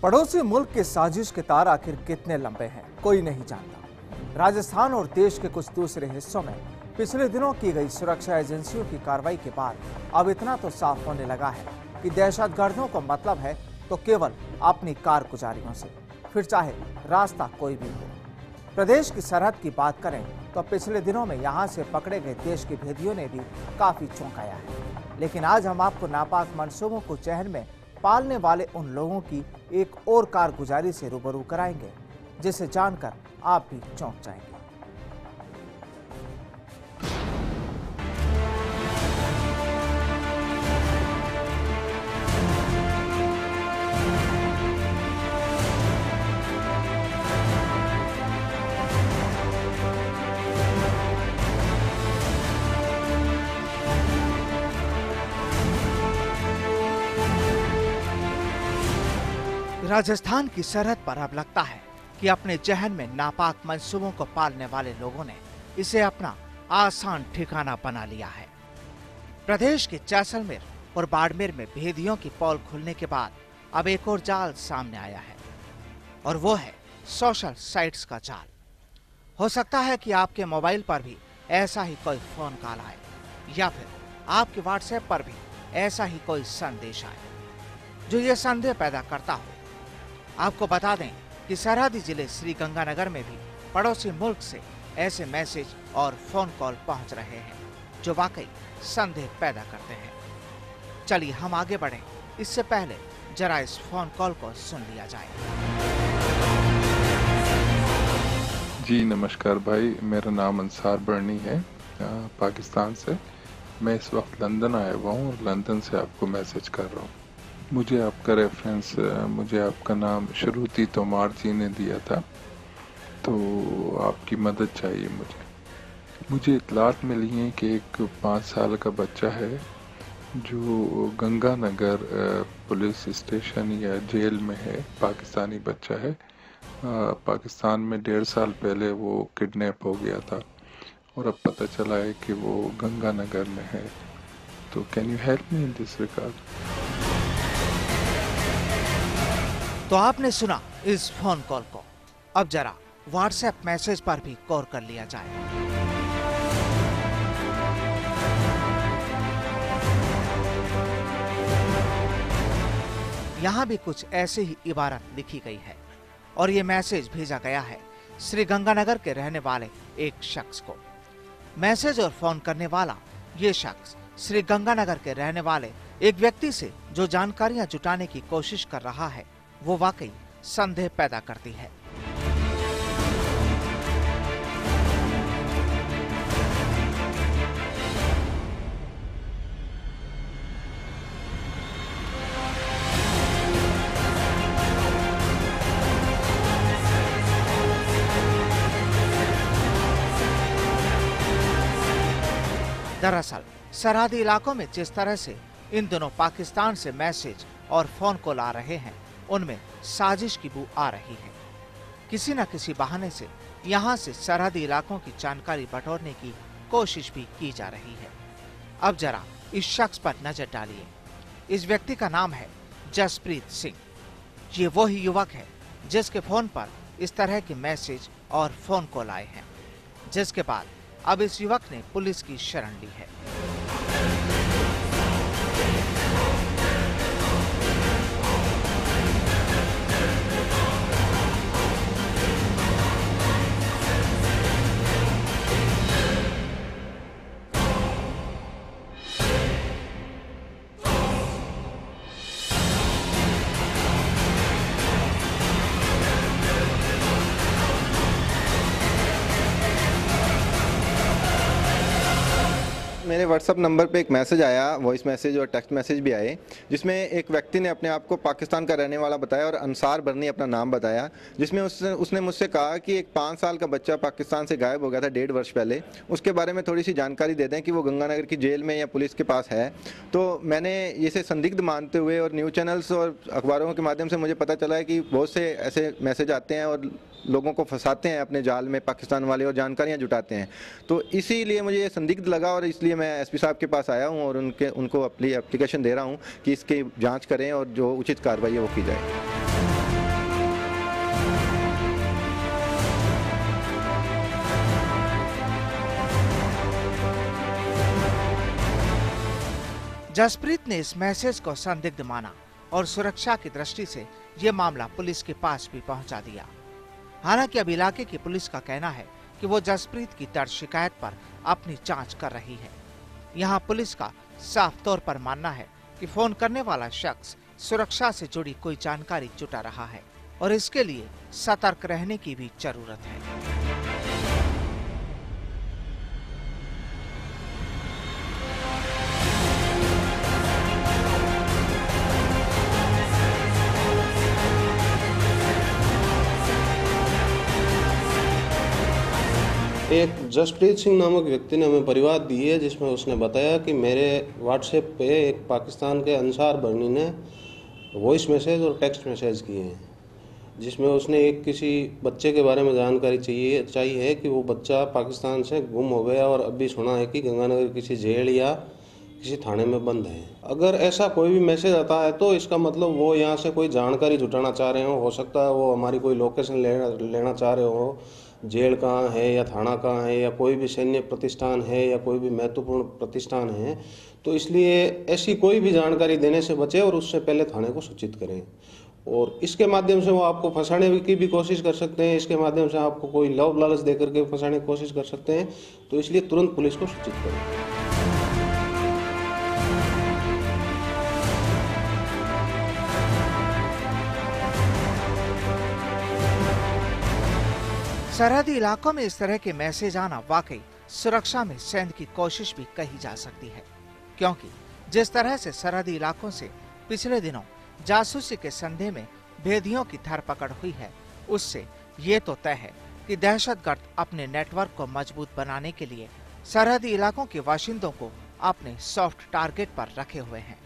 पड़ोसी मुल्क के साजिश के तार आखिर कितने लंबे हैं, कोई नहीं जानता। राजस्थान और देश के कुछ दूसरे हिस्सों में पिछले दिनों की गई सुरक्षा एजेंसियों की कार्रवाई के बाद अब इतना तो साफ होने लगा है कि दहशतगर्दों को मतलब है तो केवल अपनी कारगुजारियों से, फिर चाहे रास्ता कोई भी हो। प्रदेश की सरहद की बात करें तो पिछले दिनों में यहाँ से पकड़े गए देश के भेदियों ने भी काफी चौंकाया है। लेकिन आज हम आपको नापाक मंसूबों को जहन में पालने वाले उन लोगों की एक और कारगुजारी से रूबरू कराएंगे, जिसे जानकर आप भी चौंक जाएंगे। राजस्थान की सरहद पर अब लगता है कि अपने जहन में नापाक मंसूबों को पालने वाले लोगों ने इसे अपना आसान ठिकाना बना लिया है। प्रदेश के जैसलमेर और बाड़मेर में भेदियों की पोल खुलने के बाद अब एक और जाल सामने आया है, और वो है सोशल साइट्स का जाल। हो सकता है कि आपके मोबाइल पर भी ऐसा ही कोई फोन कॉल आए, या फिर आपके व्हाट्सएप पर भी ऐसा ही कोई संदेश आए जो ये संदेह पैदा करता हो। आपको बता दें कि सरहदी जिले श्रीगंगानगर में भी पड़ोसी मुल्क से ऐसे मैसेज और फोन कॉल पहुंच रहे हैं जो वाकई संदेह पैदा करते हैं। चलिए हम आगे बढ़ें, इससे पहले जरा इस फोन कॉल को सुन लिया जाए। जी नमस्कार भाई, मेरा नाम अंसार बर्नी है, पाकिस्तान से। मैं इस वक्त लंदन आया हुआ हूँ और लंदन से आपको मैसेज कर रहा हूँ। मुझे आपका रेफरेंस, मुझे आपका नाम श्रुति तोमार जी ने दिया था, तो आपकी मदद चाहिए मुझे इतलात मिली है कि एक 5 साल का बच्चा है जो गंगानगर पुलिस स्टेशन या जेल में है। पाकिस्तानी बच्चा है। पाकिस्तान में 1.5 साल पहले वो किडनैप हो गया था और अब पता चला है कि वो गंगानगर में है। तो can you help me in this regard? तो आपने सुना इस फोन कॉल को, अब जरा व्हाट्सएप मैसेज पर भी गौर कर लिया जाए। यहाँ भी कुछ ऐसी ही इबारत लिखी गई है, और ये मैसेज भेजा गया है श्रीगंगानगर के रहने वाले एक शख्स को। मैसेज और फोन करने वाला ये शख्स श्रीगंगानगर के रहने वाले एक व्यक्ति से जो जानकारियां जुटाने की कोशिश कर रहा है, वो वाकई संदेह पैदा करती है। दरअसल सरहदी इलाकों में जिस तरह से इन दिनों पाकिस्तान से मैसेज और फोन कॉल आ रहे हैं, उनमें साजिश की बू आ रही है। किसी न किसी बहाने से यहाँ से सरहदी इलाकों की जानकारी बटोरने की कोशिश भी की जा रही है। अब जरा इस शख्स पर नजर डालिए। इस व्यक्ति का नाम है जसप्रीत सिंह। ये वो ही युवक है जिसके फोन पर इस तरह के मैसेज और फोन कॉल आए हैं, जिसके बाद अब इस युवक ने पुलिस की शरण ली है। मेरे व्हाट्सअप नंबर पे एक मैसेज आया, वॉइस मैसेज और टेक्स्ट मैसेज भी आए, जिसमें एक व्यक्ति ने अपने आप को पाकिस्तान का रहने वाला बताया और अंसार बर्नी अपना नाम बताया, जिसमें उसने मुझसे कहा कि एक 5 साल का बच्चा पाकिस्तान से गायब हो गया था 1.5 वर्ष पहले। उसके बारे में थोड़ी सी जानकारी दे दें कि वो गंगानगर की जेल में या पुलिस के पास है। तो मैंने इसे संदिग्ध मानते हुए और न्यूज़ चैनल्स और अखबारों के माध्यम से मुझे पता चला है कि बहुत से ऐसे मैसेज आते हैं और लोगों को फंसाते हैं अपने जाल में पाकिस्तान वाले और जानकारियां जुटाते हैं। तो इसीलिए मुझे ये संदिग्ध लगा और इसलिए मैं एसपी साहब के पास आया हूं और उनको अपनी एप्लीकेशन दे रहा हूं कि इसकी जांच करें और जो उचित कार्रवाई है वो की जाए। जसप्रीत ने इस मैसेज को संदिग्ध माना और सुरक्षा की दृष्टि से ये मामला पुलिस के पास भी पहुंचा दिया। हालांकि अब इलाके की पुलिस का कहना है कि वो जसप्रीत की दर्ज शिकायत पर अपनी जांच कर रही है। यहाँ पुलिस का साफ तौर पर मानना है कि फोन करने वाला शख्स सुरक्षा से जुड़ी कोई जानकारी जुटा रहा है और इसके लिए सतर्क रहने की भी जरूरत है। एक जसप्रीत सिंह नामक व्यक्ति ने हमें परिवाद दी है, जिसमें उसने बताया कि मेरे व्हाट्सएप पे एक पाकिस्तान के अंसार बर्नी ने वॉइस मैसेज और टेक्स्ट मैसेज किए हैं, जिसमें उसने एक किसी बच्चे के बारे में जानकारी चाहिए कि वो बच्चा पाकिस्तान से गुम हो गया और अभी सुना है कि गंगानगर किसी जेल या किसी थाने में बंद है। अगर ऐसा कोई भी मैसेज आता है तो इसका मतलब वो यहाँ से कोई जानकारी जुटाना चाह रहे हो सकता है वो हमारी कोई लोकेशन लेना चाह रहे हो, जेल कहाँ है या थाना कहाँ है या कोई भी सैन्य प्रतिष्ठान है या कोई भी महत्वपूर्ण प्रतिष्ठान है। तो इसलिए ऐसी कोई भी जानकारी देने से बचे और उससे पहले थाने को सूचित करें। और इसके माध्यम से वो आपको फंसाने की भी कोशिश कर सकते हैं, इसके माध्यम से आपको कोई लव लालच दे करके फंसाने की कोशिश कर सकते हैं। तो इसलिए तुरंत पुलिस को सूचित करें। सरहदी इलाकों में इस तरह के मैसेज आना वाकई सुरक्षा में सेंध की कोशिश भी कही जा सकती है, क्योंकि जिस तरह से सरहदी इलाकों से पिछले दिनों जासूसी के संदेह में भेदियों की धरपकड़ हुई है, उससे ये तो तय है कि दहशतगर्द अपने नेटवर्क को मजबूत बनाने के लिए सरहदी इलाकों के बाशिंदों को अपने सॉफ्ट टारगेट पर रखे हुए हैं।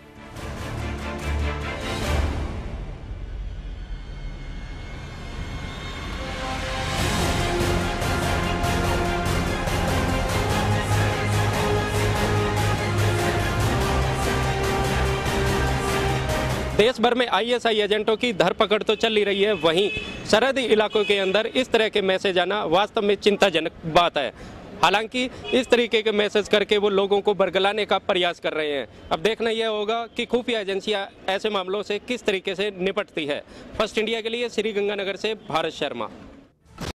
देश भर में आईएसआई एजेंटों की धरपकड़ तो चल ही रही है, वहीं सरहदी इलाकों के अंदर इस तरह के मैसेज आना वास्तव में चिंताजनक बात है। हालांकि इस तरीके के मैसेज करके वो लोगों को बरगलाने का प्रयास कर रहे हैं। अब देखना यह होगा कि खुफिया एजेंसियां ऐसे मामलों से किस तरीके से निपटती है। फर्स्ट इंडिया के लिए श्री गंगानगर से भारत शर्मा।